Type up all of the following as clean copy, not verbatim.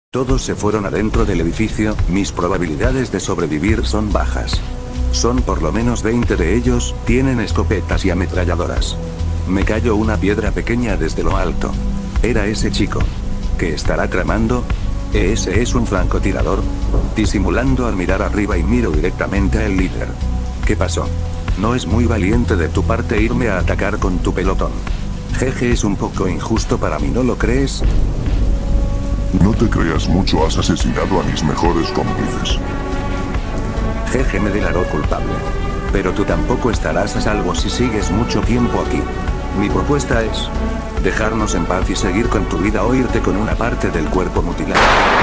Todos se fueron adentro del edificio, mis probabilidades de sobrevivir son bajas. Son por lo menos 20 de ellos, tienen escopetas y ametralladoras. Me cayó una piedra pequeña desde lo alto. Era ese chico. ¿Qué estará tramando? ¿Ese es un francotirador? Disimulando al mirar arriba y miro directamente al líder. ¿Qué pasó? No es muy valiente de tu parte irme a atacar con tu pelotón. Jeje, es un poco injusto para mí, ¿no lo crees? No te creas mucho, has asesinado a mis mejores cómplices. Jeje, me declaró culpable. Pero tú tampoco estarás a salvo si sigues mucho tiempo aquí. Mi propuesta es dejarnos en paz y seguir con tu vida o irte con una parte del cuerpo mutilado.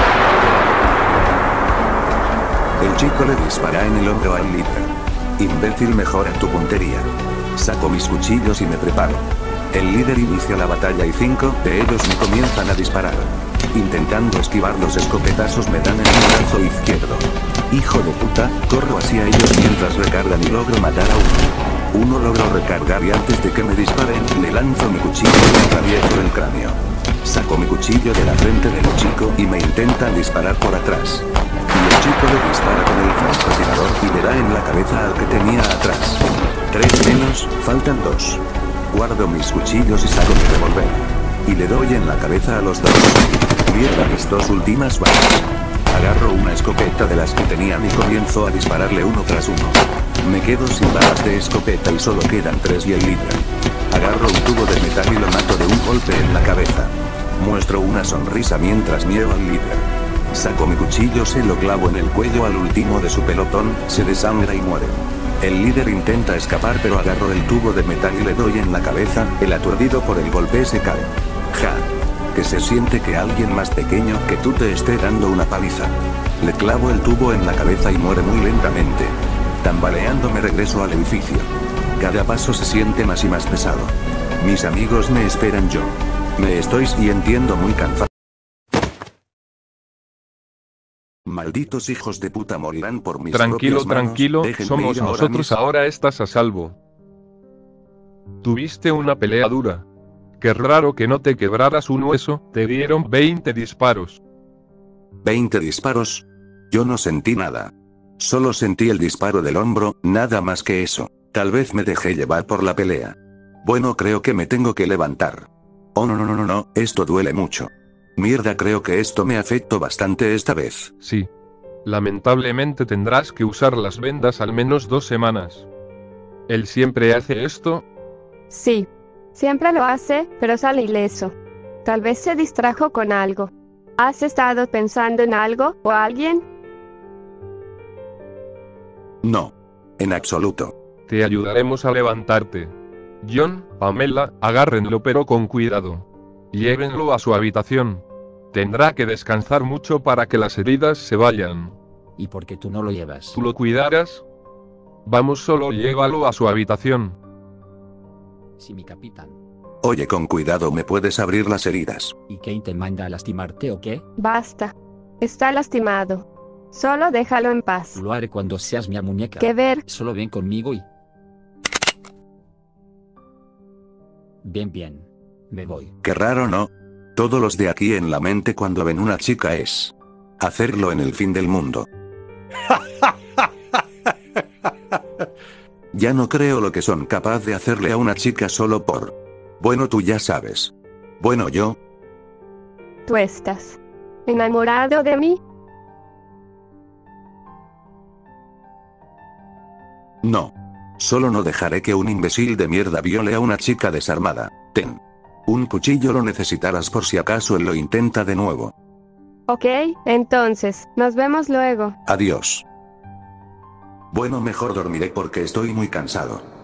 El chico le dispara en el hombro al líder. Imbécil, mejora tu puntería. Saco mis cuchillos y me preparo. El líder inicia la batalla y 5 de ellos me comienzan a disparar. Intentando esquivar los escopetazos me dan en el brazo izquierdo. Hijo de puta, corro hacia ellos mientras recargan y logro matar a uno. Uno logro recargar y antes de que me disparen, le lanzo mi cuchillo y le atravieso el cráneo. Saco mi cuchillo de la frente del chico y me intentan disparar por atrás. Y el chico le dispara con el francotirador y le da en la cabeza al que tenía atrás. 3 menos, faltan 2. Guardo mis cuchillos y saco mi revólver. Y le doy en la cabeza a los 2. Mierda, mis 2 últimas balas. Agarro una escopeta de las que tenían y comienzo a dispararle uno tras uno. Me quedo sin balas de escopeta y solo quedan 3 y el líder. Agarro un tubo de metal y lo mato de un golpe en la cabeza. Muestro una sonrisa mientras miro al líder. Saco mi cuchillo, se lo clavo en el cuello al último de su pelotón, se desangra y muere. El líder intenta escapar pero agarro el tubo de metal y le doy en la cabeza, el aturdido por el golpe se cae. Ja. Que se siente que alguien más pequeño que tú te esté dando una paliza. Le clavo el tubo en la cabeza y muere muy lentamente. Tambaleando me regreso al edificio. Cada paso se siente más y más pesado. Mis amigos me esperan, yo me estoy sintiendo muy cansado. Malditos hijos de puta morirán por mis Tranquilo, propias manos. tranquilo, Déjenme somos ir ahora nosotros, mismo. ahora estás a salvo. Tuviste una pelea dura. Qué raro que no te quebraras un hueso, te dieron 20 disparos. 20 disparos. Yo no sentí nada. Solo sentí el disparo del hombro, nada más que eso. Tal vez me dejé llevar por la pelea. Bueno, creo que me tengo que levantar. Oh no, esto duele mucho. Mierda, creo que esto me afectó bastante esta vez. Sí. Lamentablemente tendrás que usar las vendas al menos 2 semanas. ¿Él siempre hace esto? Sí. Siempre lo hace, pero sale ileso. Tal vez se distrajo con algo. ¿Has estado pensando en algo o alguien? No. En absoluto. Te ayudaremos a levantarte. John, Pamela, agárrenlo pero con cuidado. Llévenlo a su habitación. Tendrá que descansar mucho para que las heridas se vayan. ¿Y por qué tú no lo llevas? ¿Tú lo cuidarás? Vamos, solo llévalo a su habitación. Sí, mi capitán. Oye, con cuidado, me puedes abrir las heridas. ¿Y Kane te manda a lastimarte o qué? Basta. Está lastimado. Solo déjalo en paz. Lo haré cuando seas mi muñeca. ¿Qué ver? Solo ven conmigo y... Bien. Me voy. Qué raro, ¿no? Todos los de aquí en la mente cuando ven una chica es hacerlo en el fin del mundo. Ya no creo lo que son capaz de hacerle a una chica solo por... Bueno, tú ya sabes. Bueno, yo... ¿Tú estás enamorado de mí? No. Solo no dejaré que un imbécil de mierda viole a una chica desarmada. Ten. Un cuchillo, lo necesitarás por si acaso él lo intenta de nuevo. Ok, entonces, nos vemos luego. Adiós. Bueno, mejor dormiré porque estoy muy cansado.